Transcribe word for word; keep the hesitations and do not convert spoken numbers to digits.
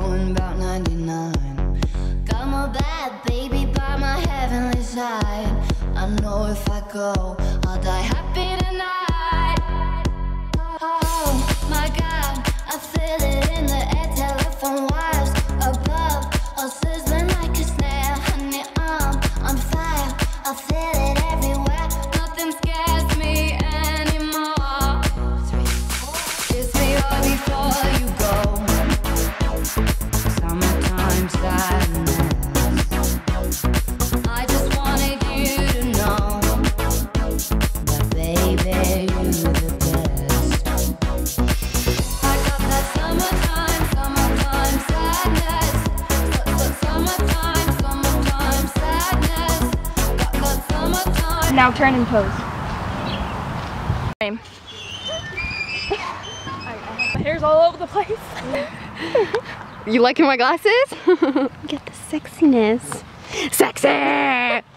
going about ninety-nine. Got my bad baby by my heavenly side. I know if I go, I'll die happy tonight. Oh my God, I feel it in the air. Telephone wires above, all sizzling like a snare. Honey, I'm on fire. I feel it everywhere. Nothing scares me anymore. Kiss me all before you go. Summertime sadness. I just wanted you to know that, baby, you're the best. I got that summertime, summertime sadness. Summertime, summertime sadness. Got that summertime. Now turn and pose. Frame. My hair's all over the place. You liking my glasses? Get the sexiness. Sexy!